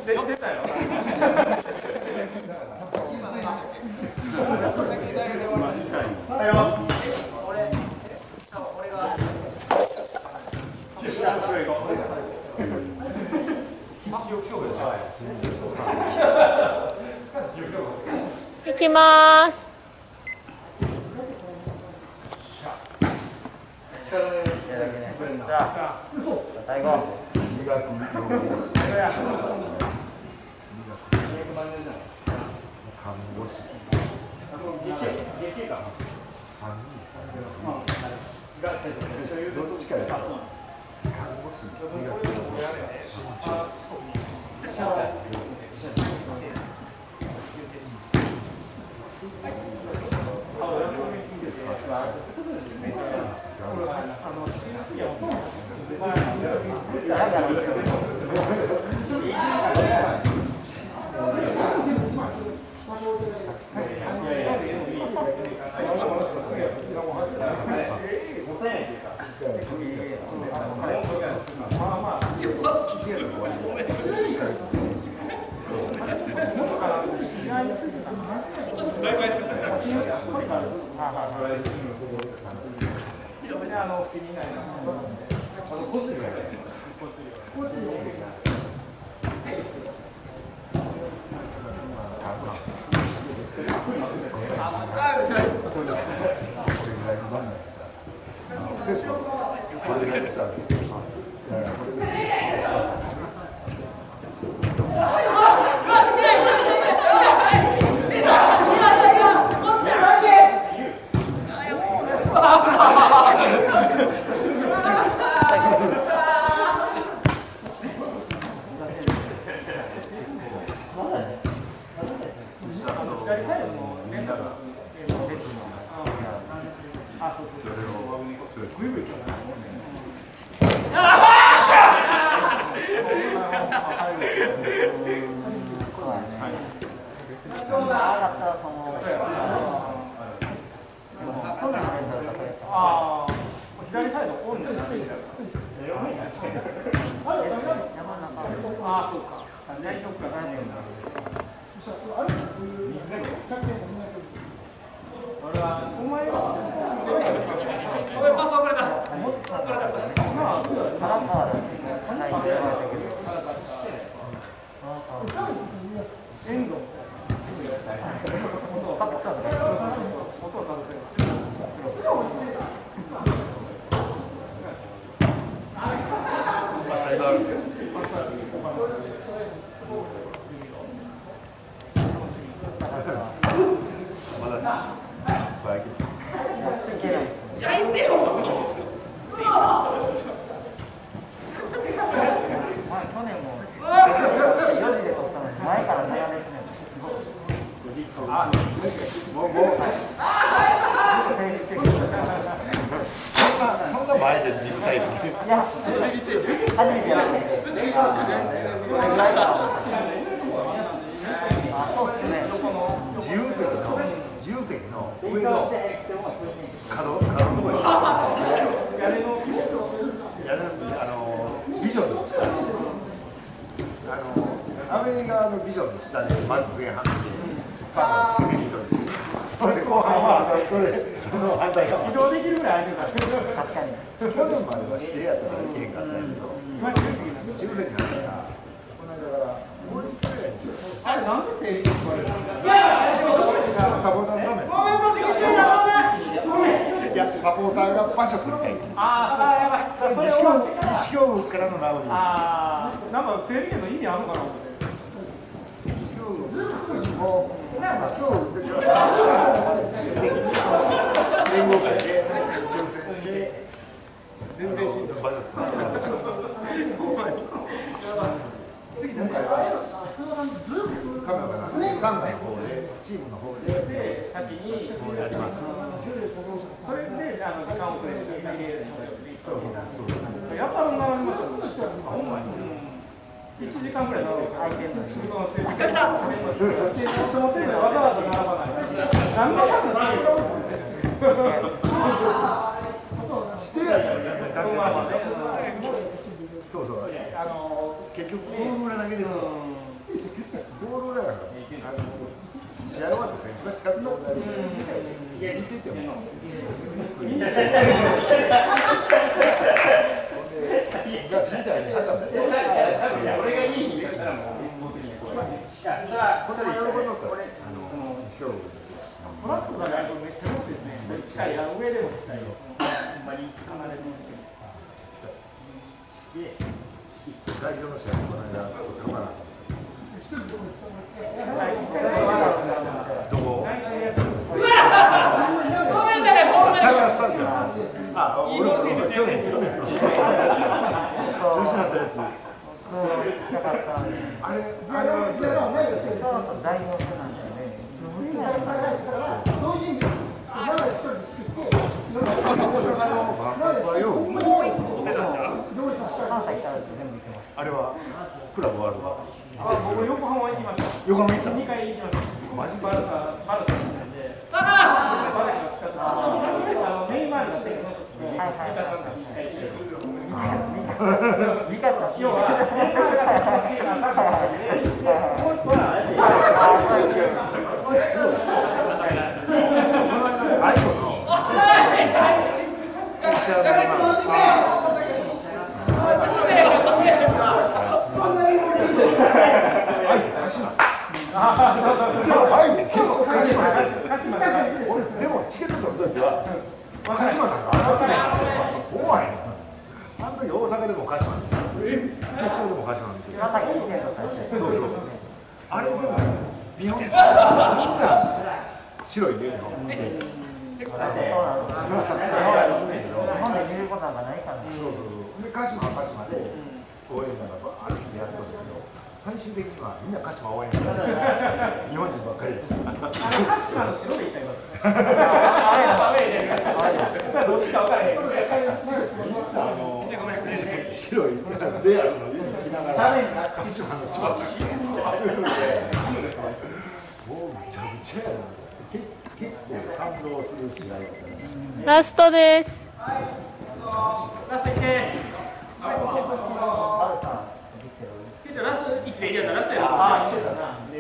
行きます。最後。 結局ゴール裏だけですよ。 トラックがないとめっちゃロスですね。近い、上でも近いよ。ほんまに離れてる。 代表の試合この間取らなかった。どこ？あ、俺も去年中止になったやつ。あれは大学なんだよね。 あれはクラブワールド。 僕横浜行きました。 横浜行った。 2回行きました。 マジバルサなんで。バルサメインマージの時の見方要は最後のでもチケット取るときは鹿島なんか怖い。あの時大阪でも鹿島決勝でも鹿島なんてそうそうあれでも日本白いユニフォームで日本で見ることなんかないからね。 そうで鹿島は鹿島で応援団がバーッてやったんだけど最終的にはみんな鹿島応援団日本人ばっかりでした。 鹿島の白で行ったります。どっちか分からへん。 白いレアルのユニ着ながら鹿島の超もうめちゃくちゃやな。結構感動する試合だったね。 ラストです。 ラスト1点。ラスト1点入れたらラストやろ。ああ、いいですな。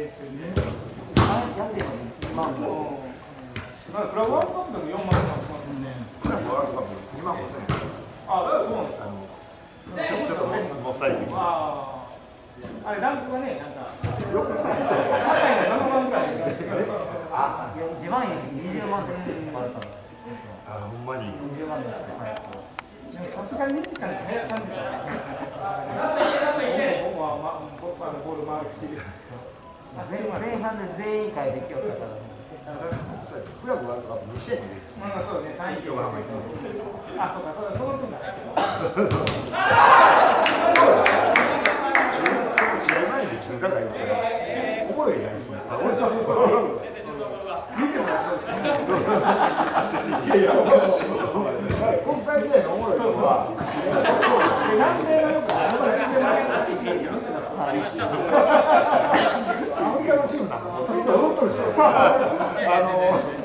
クラブワールドカップでも4万3千円ね。 クラブワールドカップ2万5千円。 あ、そうなんですか。 ちょっともっさりすぎる。 あれランクがね、なんかよくない。 高いの7万ぐらい。 あ、自慢より20万であ、ほんまに。 20万でさすがに2時間で早かったんですよね。ラスト1点僕はボール回るし。 前半で全員会できよったから。 クラブワールドカップ2試合に出てる。 まあそうね、3位横浜行って。 あ、そうか、その分だ。 その試合前に中華街行ったらおもろいやん。いやいや、国際試合のおもろいのは南米がよくアフリカのチームなんかずっと踊っとるし。